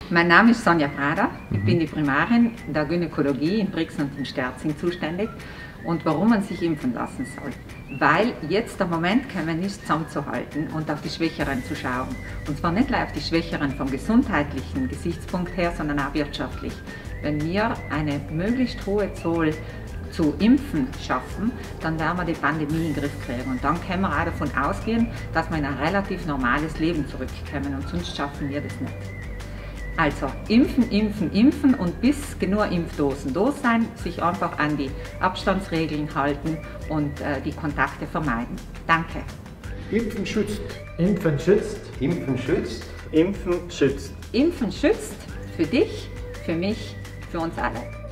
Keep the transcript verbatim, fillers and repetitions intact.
Mein Name ist Sonja Prader, ich bin die Primarin der Gynäkologie in Brixen und in Sterzing zuständig. Und warum man sich impfen lassen soll? Weil jetzt der Moment käme, ist zusammenzuhalten und auf die Schwächeren zu schauen. Und zwar nicht nur auf die Schwächeren vom gesundheitlichen Gesichtspunkt her, sondern auch wirtschaftlich. Wenn wir eine möglichst hohe Zahl zu impfen schaffen, dann werden wir die Pandemie in den Griff kriegen. Und dann können wir auch davon ausgehen, dass wir in ein relativ normales Leben zurückkommen. Und sonst schaffen wir das nicht. Also impfen, impfen, impfen und bis genug Impfdosen da sein, sich einfach an die Abstandsregeln halten und äh, die Kontakte vermeiden. Danke. Impfen schützt. Impfen schützt. Impfen schützt. Impfen schützt. Impfen schützt für dich, für mich, für uns alle.